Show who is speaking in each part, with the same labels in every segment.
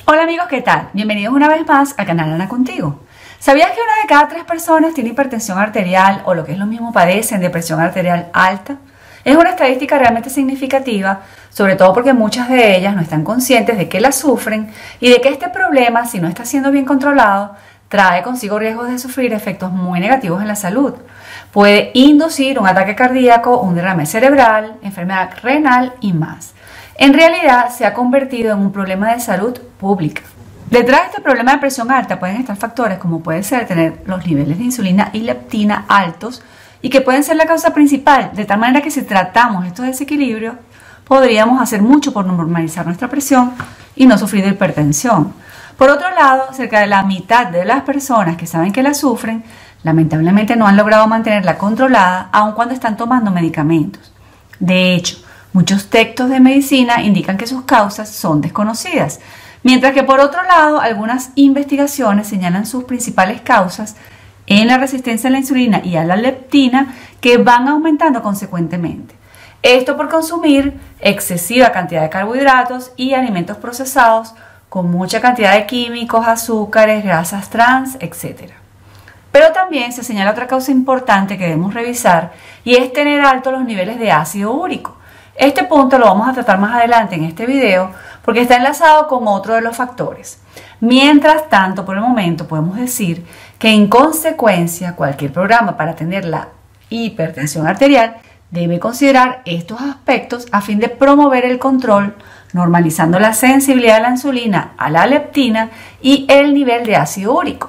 Speaker 1: Hola amigos, ¿qué tal? Bienvenidos una vez más al canal Ana Contigo. ¿Sabías que una de cada 3 personas tiene hipertensión arterial o lo que es lo mismo padecen de presión arterial alta? Es una estadística realmente significativa, sobre todo porque muchas de ellas no están conscientes de que la sufren y de que este problema, si no está siendo bien controlado, trae consigo riesgos de sufrir efectos muy negativos en la salud. Puede inducir un ataque cardíaco, un derrame cerebral, enfermedad renal y más. En realidad se ha convertido en un problema de salud pública. Detrás de este problema de presión alta pueden estar factores como puede ser tener los niveles de insulina y leptina altos y que pueden ser la causa principal, de tal manera que si tratamos estos desequilibrios podríamos hacer mucho por normalizar nuestra presión y no sufrir de hipertensión. Por otro lado, cerca de la mitad de las personas que saben que la sufren, lamentablemente no han logrado mantenerla controlada aun cuando están tomando medicamentos. De hecho, muchos textos de medicina indican que sus causas son desconocidas, mientras que por otro lado algunas investigaciones señalan sus principales causas en la resistencia a la insulina y a la leptina que van aumentando consecuentemente. Esto por consumir excesiva cantidad de carbohidratos y alimentos procesados con mucha cantidad de químicos, azúcares, grasas trans, etc. Pero también se señala otra causa importante que debemos revisar y es tener altos los niveles de ácido úrico. Este punto lo vamos a tratar más adelante en este video porque está enlazado con otro de los factores. Mientras tanto, por el momento podemos decir que en consecuencia cualquier programa para atender la hipertensión arterial debe considerar estos aspectos a fin de promover el control, normalizando la sensibilidad a la insulina, a la leptina y el nivel de ácido úrico.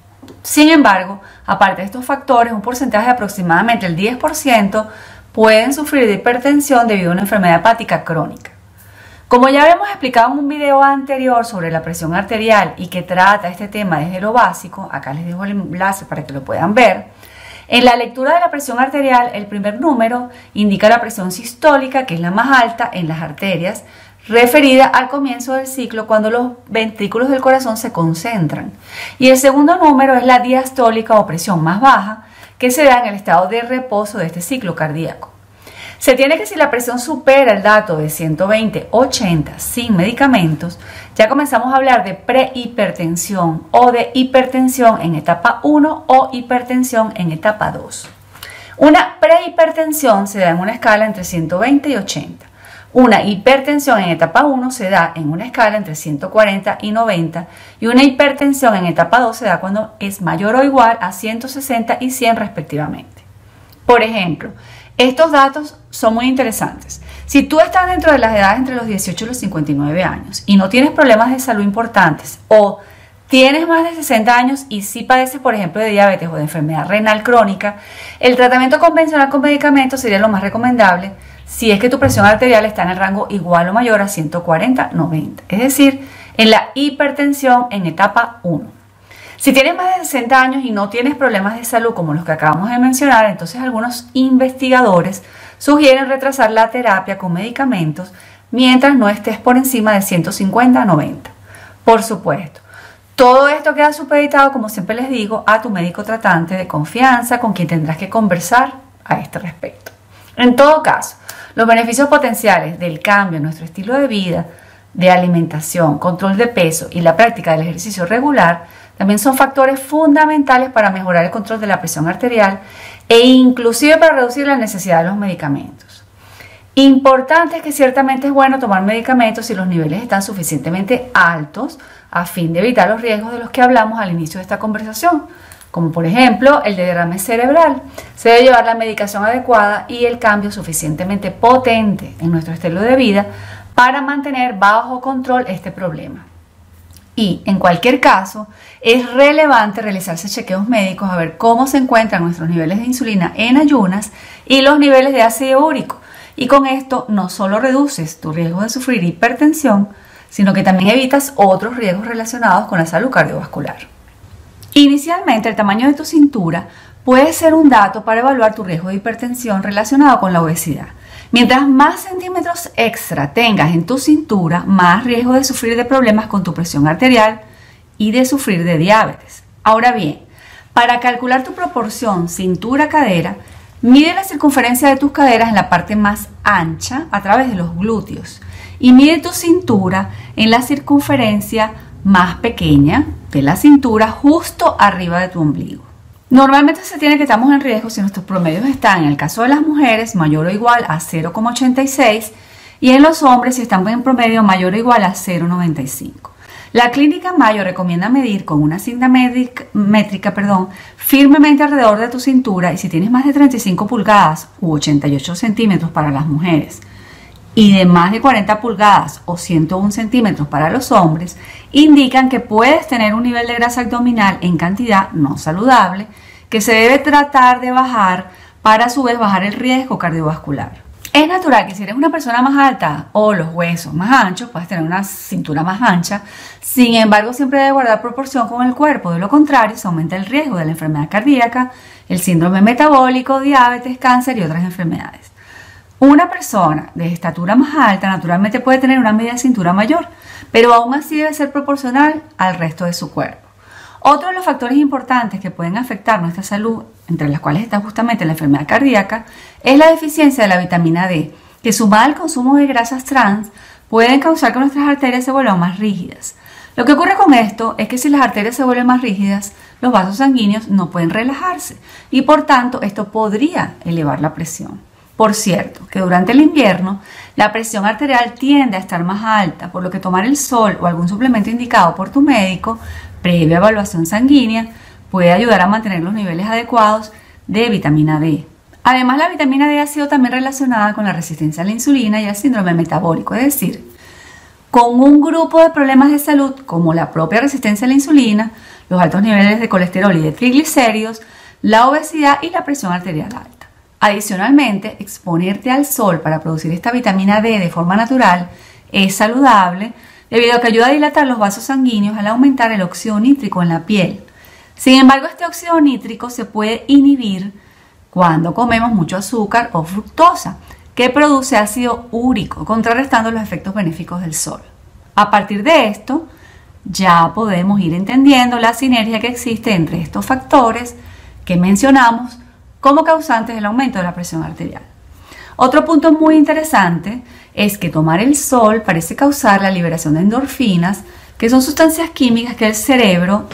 Speaker 1: Sin embargo, aparte de estos factores, un porcentaje de aproximadamente el 10% pueden sufrir de hipertensión debido a una enfermedad hepática crónica. Como ya habíamos explicado en un video anterior sobre la presión arterial y que trata este tema desde lo básico, acá les dejo el enlace para que lo puedan ver, en la lectura de la presión arterial el primer número indica la presión sistólica, que es la más alta en las arterias, referida al comienzo del ciclo cuando los ventrículos del corazón se concentran. Y el segundo número es la diastólica o presión más baja, que se da en el estado de reposo de este ciclo cardíaco. Se tiene que si la presión supera el dato de 120/80 sin medicamentos, ya comenzamos a hablar de prehipertensión o de hipertensión en etapa 1 o hipertensión en etapa 2. Una prehipertensión se da en una escala entre 120 y 80. Una hipertensión en etapa 1 se da en una escala entre 140 y 90 y una hipertensión en etapa 2 se da cuando es mayor o igual a 160 y 100 respectivamente. Por ejemplo, estos datos son muy interesantes. Si tú estás dentro de las edades entre los 18 y los 59 años y no tienes problemas de salud importantes o tienes más de 60 años y sí padeces, por ejemplo, de diabetes o de enfermedad renal crónica, el tratamiento convencional con medicamentos sería lo más recomendable si es que tu presión arterial está en el rango igual o mayor a 140/90, es decir, en la hipertensión en etapa 1. Si tienes más de 60 años y no tienes problemas de salud como los que acabamos de mencionar, entonces algunos investigadores sugieren retrasar la terapia con medicamentos mientras no estés por encima de 150/90. Por supuesto, todo esto queda supeditado, como siempre les digo, a tu médico tratante de confianza con quien tendrás que conversar a este respecto. En todo caso, los beneficios potenciales del cambio en nuestro estilo de vida, de alimentación, control de peso y la práctica del ejercicio regular también son factores fundamentales para mejorar el control de la presión arterial e inclusive para reducir la necesidad de los medicamentos. Importante es que ciertamente es bueno tomar medicamentos si los niveles están suficientemente altos a fin de evitar los riesgos de los que hablamos al inicio de esta conversación, como por ejemplo el de derrame cerebral. Se debe llevar la medicación adecuada y el cambio suficientemente potente en nuestro estilo de vida para mantener bajo control este problema. Y en cualquier caso, es relevante realizarse chequeos médicos a ver cómo se encuentran nuestros niveles de insulina en ayunas y los niveles de ácido úrico. Y con esto no solo reduces tu riesgo de sufrir hipertensión, sino que también evitas otros riesgos relacionados con la salud cardiovascular. Inicialmente, el tamaño de tu cintura puede ser un dato para evaluar tu riesgo de hipertensión relacionado con la obesidad. Mientras más centímetros extra tengas en tu cintura, más riesgo de sufrir de problemas con tu presión arterial y de sufrir de diabetes. Ahora bien, para calcular tu proporción cintura-cadera, mide la circunferencia de tus caderas en la parte más ancha a través de los glúteos y mide tu cintura en la circunferencia más pequeña de la cintura, justo arriba de tu ombligo. Normalmente se tiene que estamos en riesgo si nuestros promedios están, en el caso de las mujeres, mayor o igual a 0,86 y en los hombres si están en promedio mayor o igual a 0,95. La clínica Mayo recomienda medir con una cinta métrica firmemente alrededor de tu cintura, y si tienes más de 35 pulgadas u 88 centímetros para las mujeres y de más de 40 pulgadas o 101 centímetros para los hombres, indican que puedes tener un nivel de grasa abdominal en cantidad no saludable que se debe tratar de bajar para a su vez bajar el riesgo cardiovascular. Es natural que si eres una persona más alta o los huesos más anchos, puedes tener una cintura más ancha. Sin embargo, siempre debe guardar proporción con el cuerpo. De lo contrario, se aumenta el riesgo de la enfermedad cardíaca, el síndrome metabólico, diabetes, cáncer y otras enfermedades. Una persona de estatura más alta naturalmente puede tener una media cintura mayor, pero aún así debe ser proporcional al resto de su cuerpo. Otro de los factores importantes que pueden afectar nuestra salud, entre las cuales está justamente la enfermedad cardíaca, es la deficiencia de la vitamina D, que sumada al consumo de grasas trans pueden causar que nuestras arterias se vuelvan más rígidas. Lo que ocurre con esto es que si las arterias se vuelven más rígidas, los vasos sanguíneos no pueden relajarse y por tanto esto podría elevar la presión. Por cierto, que durante el invierno la presión arterial tiende a estar más alta, por lo que tomar el sol o algún suplemento indicado por tu médico previa evaluación sanguínea puede ayudar a mantener los niveles adecuados de vitamina D. Además, la vitamina D ha sido también relacionada con la resistencia a la insulina y al síndrome metabólico, es decir, con un grupo de problemas de salud como la propia resistencia a la insulina, los altos niveles de colesterol y de triglicéridos, la obesidad y la presión arterial alta. Adicionalmente, exponerte al sol para producir esta vitamina D de forma natural es saludable debido a que ayuda a dilatar los vasos sanguíneos al aumentar el óxido nítrico en la piel. Sin embargo, este óxido nítrico se puede inhibir cuando comemos mucho azúcar o fructosa, que produce ácido úrico, contrarrestando los efectos benéficos del sol. A partir de esto, ya podemos ir entendiendo la sinergia que existe entre estos factores que mencionamos como causantes del aumento de la presión arterial. Otro punto muy interesante es que tomar el sol parece causar la liberación de endorfinas, que son sustancias químicas que el cerebro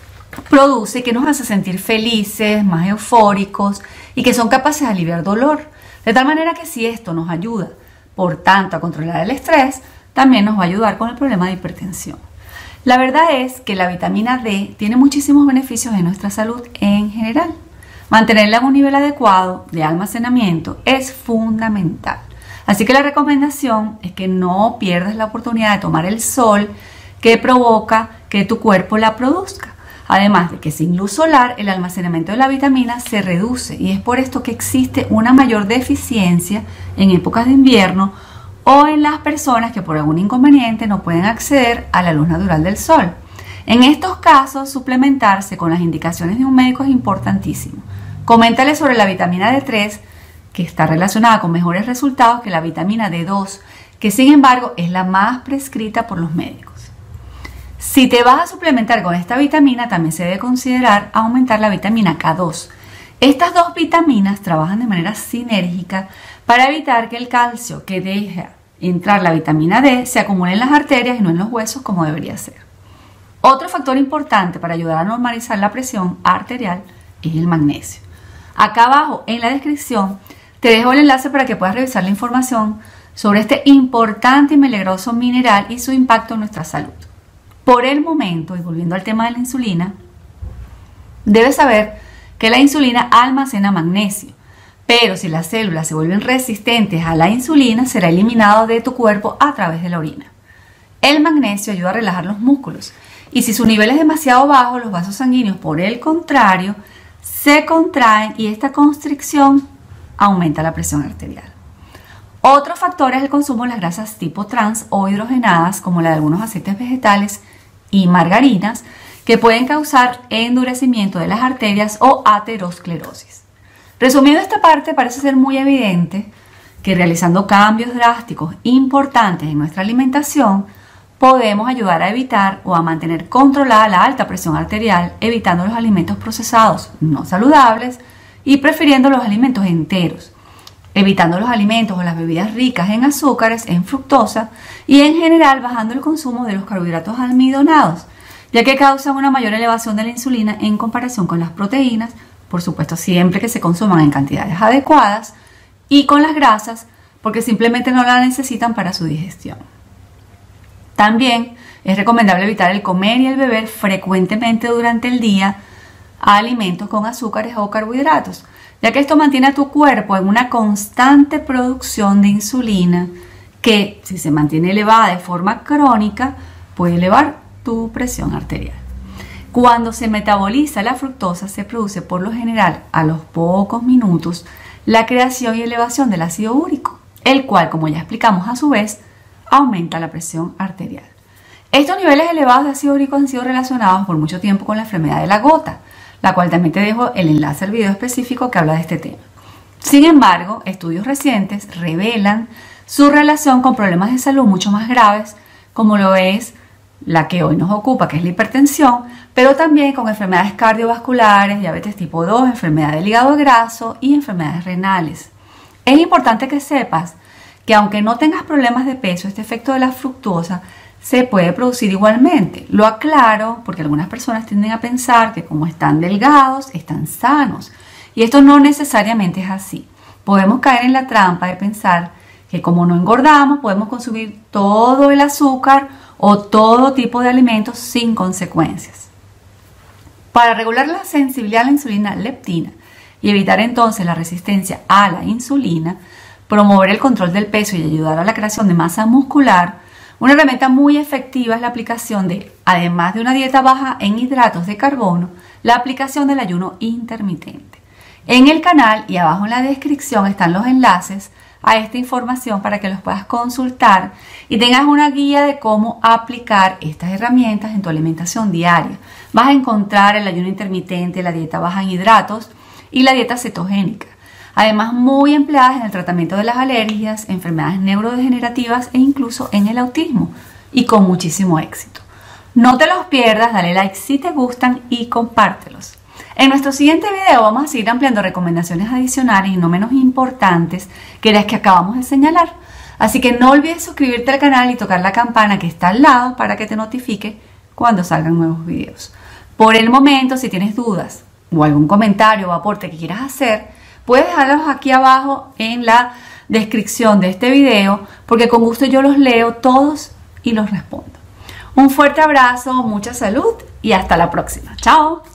Speaker 1: produce y que nos hace sentir felices, más eufóricos y que son capaces de aliviar dolor. De tal manera que si esto nos ayuda, por tanto, a controlar el estrés, también nos va a ayudar con el problema de hipertensión. La verdad es que la vitamina D tiene muchísimos beneficios en nuestra salud en general. Mantenerla en un nivel adecuado de almacenamiento es fundamental. Así que la recomendación es que no pierdas la oportunidad de tomar el sol que provoca que tu cuerpo la produzca. Además de que sin luz solar el almacenamiento de la vitamina se reduce y es por esto que existe una mayor deficiencia en épocas de invierno o en las personas que por algún inconveniente no pueden acceder a la luz natural del sol. En estos casos, suplementarse con las indicaciones de un médico es importantísimo. Coméntale sobre la vitamina D3, que está relacionada con mejores resultados que la vitamina D2, que sin embargo es la más prescrita por los médicos. Si te vas a suplementar con esta vitamina, también se debe considerar aumentar la vitamina K2. Estas dos vitaminas trabajan de manera sinérgica para evitar que el calcio que deja entrar la vitamina D se acumule en las arterias y no en los huesos como debería ser. Otro factor importante para ayudar a normalizar la presión arterial es el magnesio. Acá abajo en la descripción te dejo el enlace para que puedas revisar la información sobre este importante y milagroso mineral y su impacto en nuestra salud. Por el momento, y volviendo al tema de la insulina, debes saber que la insulina almacena magnesio, pero si las células se vuelven resistentes a la insulina, será eliminado de tu cuerpo a través de la orina. El magnesio ayuda a relajar los músculos y si su nivel es demasiado bajo, los vasos sanguíneos, por el contrario, se contraen y esta constricción aumenta la presión arterial. Otro factor es el consumo de las grasas tipo trans o hidrogenadas, como la de algunos aceites vegetales y margarinas, que pueden causar endurecimiento de las arterias o aterosclerosis. Resumiendo esta parte, parece ser muy evidente que realizando cambios drásticos importantes en nuestra alimentación, podemos ayudar a evitar o a mantener controlada la alta presión arterial, evitando los alimentos procesados no saludables y prefiriendo los alimentos enteros, evitando los alimentos o las bebidas ricas en azúcares, en fructosa y en general bajando el consumo de los carbohidratos almidonados, ya que causan una mayor elevación de la insulina en comparación con las proteínas, por supuesto siempre que se consuman en cantidades adecuadas, y con las grasas, porque simplemente no la necesitan para su digestión. También es recomendable evitar el comer y el beber frecuentemente durante el día alimentos con azúcares o carbohidratos, ya que esto mantiene a tu cuerpo en una constante producción de insulina que, si se mantiene elevada de forma crónica, puede elevar tu presión arterial. Cuando se metaboliza la fructosa, se produce por lo general a los pocos minutos la creación y elevación del ácido úrico, el cual, como ya explicamos a su vez, aumenta la presión arterial. Estos niveles elevados de ácido úrico han sido relacionados por mucho tiempo con la enfermedad de la gota, la cual también te dejo el enlace al video específico que habla de este tema. Sin embargo, estudios recientes revelan su relación con problemas de salud mucho más graves, como lo es la que hoy nos ocupa, que es la hipertensión, pero también con enfermedades cardiovasculares, diabetes tipo 2, enfermedad del hígado graso y enfermedades renales. Es importante que sepas que aunque no tengas problemas de peso, este efecto de la fructosa se puede producir igualmente. Lo aclaro porque algunas personas tienden a pensar que como están delgados, están sanos. Y esto no necesariamente es así. Podemos caer en la trampa de pensar que como no engordamos, podemos consumir todo el azúcar o todo tipo de alimentos sin consecuencias. Para regular la sensibilidad a la insulina leptina y evitar entonces la resistencia a la insulina, promover el control del peso y ayudar a la creación de masa muscular, una herramienta muy efectiva es la aplicación de, además de una dieta baja en hidratos de carbono, la aplicación del ayuno intermitente. En el canal y abajo en la descripción están los enlaces a esta información para que los puedas consultar y tengas una guía de cómo aplicar estas herramientas en tu alimentación diaria. Vas a encontrar el ayuno intermitente, la dieta baja en hidratos y la dieta cetogénica. Además, muy empleadas en el tratamiento de las alergias, enfermedades neurodegenerativas e incluso en el autismo, y con muchísimo éxito. No te los pierdas, dale like si te gustan y compártelos. En nuestro siguiente video vamos a seguir ampliando recomendaciones adicionales y no menos importantes que las que acabamos de señalar. Así que no olvides suscribirte al canal y tocar la campana que está al lado para que te notifique cuando salgan nuevos videos. Por el momento, si tienes dudas o algún comentario o aporte que quieras hacer, puedes dejarlos aquí abajo en la descripción de este video, porque con gusto yo los leo todos y los respondo. Un fuerte abrazo, mucha salud y hasta la próxima. ¡Chao!